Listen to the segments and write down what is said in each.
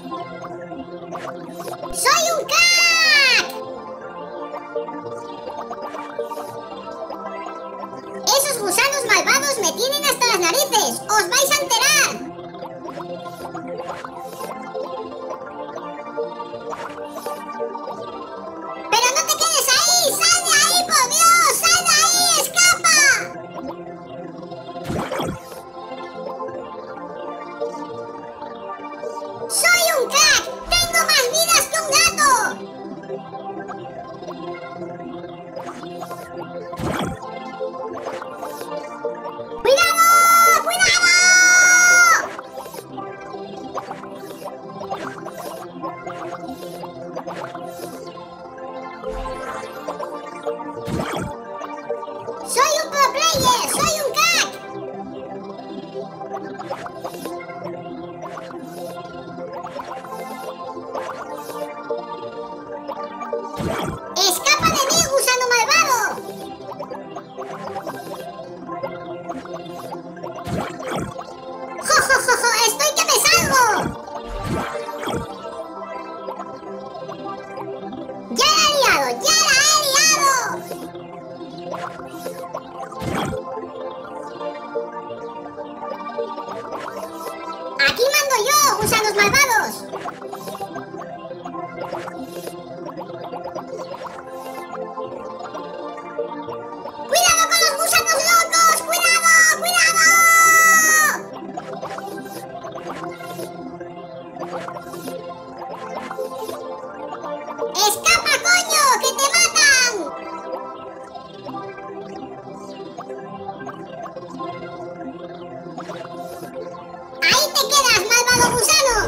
¡Soy un crack! Esos gusanos malvados me tienen hasta las narices. ¡Os vais a enterar! ¡Pero no te quedes ahí! ¡Sal de ahí, por Dios! ¡Sal de ahí! ¡Escapa! ¡Soy un crack! ¡Tengo más vidas que un gato! ¡Cuidado! ¡Cuidado! ¡Soy un pro player! ¡Soy un crack! ¡Escapa de mí, gusano malvado! ¡Jo, jo, jo, jo! ¡Estoy que me salgo! ¡Ya la he liado! ¡Ya la he liado! ¡Aquí mando yo, gusanos malvados! ¡Cuidado con los gusanos locos! ¡Cuidado! ¡Cuidado! ¡Escapa, coño! ¡Que te matan! ¡Ahí te quedas, malvado gusano!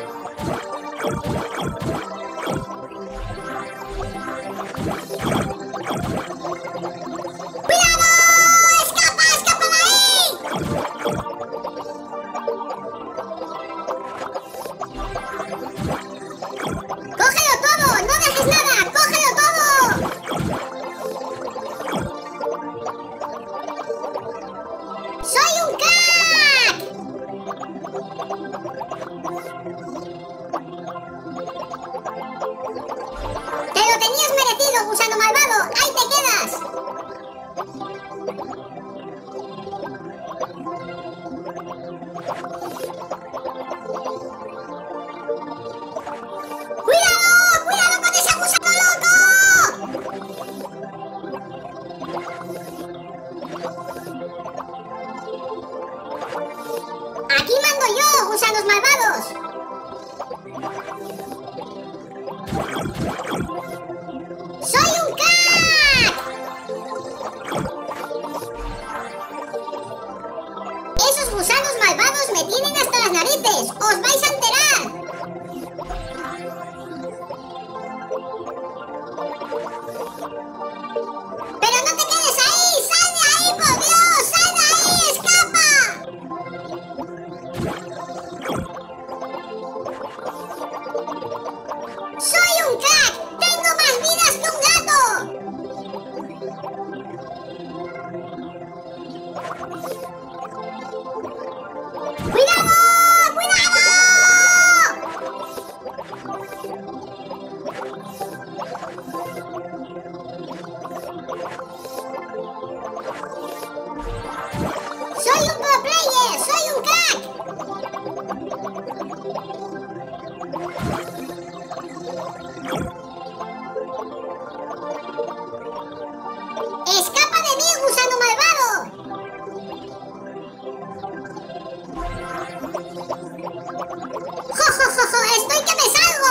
¡Cuidado! ¡Escapa! ¡Escapa de ahí! ¡Cógelo todo! ¡No dejes nada! ¡Cógelo todo! ¡Soy un crack! ¡Te lo tenías merecido, gusano malvado! ¡Ahí te quedas! ¡Cuidado! ¡Cuidado con ese gusano loco! ¡Aquí mando yo, gusanos malvados! ¡Soy un crack! Esos gusanos malvados me tienen hasta las narices. ¡Os vais a enterar! ¡Pero no te quedes ahí! ¡Sal de ahí, por Dios! ¡Sal de ahí! ¡Escapa! ¡Soy un crack! ¡Tengo más vidas que un gato! ¡Cuidado! ¡Cuidado! ¡Soy un pro player! ¡Soy un crack! ¡Escapa de mí, gusano malvado! ¡Jo, jo, jo, jo! ¡Estoy que me salgo!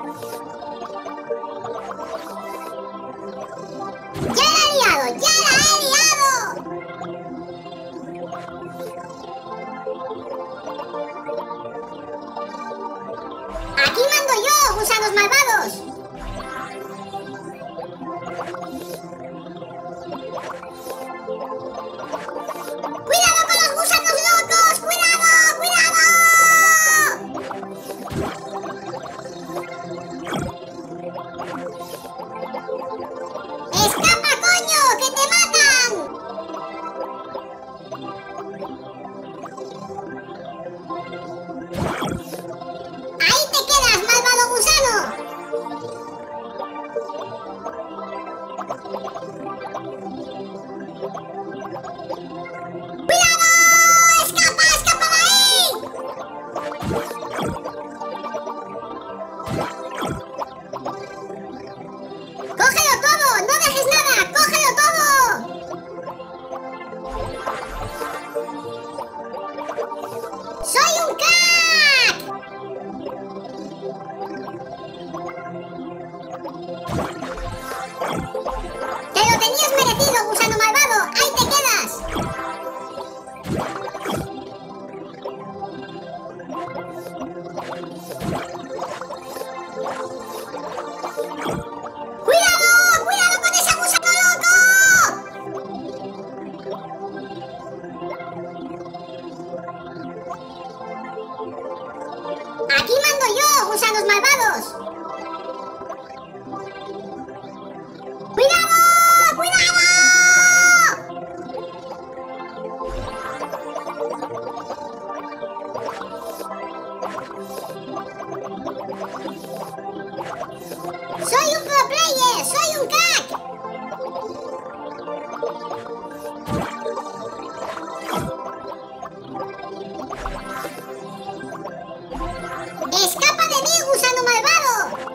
¡Ya la he liado! ¡Ya la he liado! ¡Aquí mando yo, gusanos malvados! ¡Cuidado con los gusanos locos! ¡Cuidado! ¡Cuidado! ¡Escapa, coño! ¡Que te matan! ¡Ahí te quedas! ¡Escapa de mí, gusano malvado!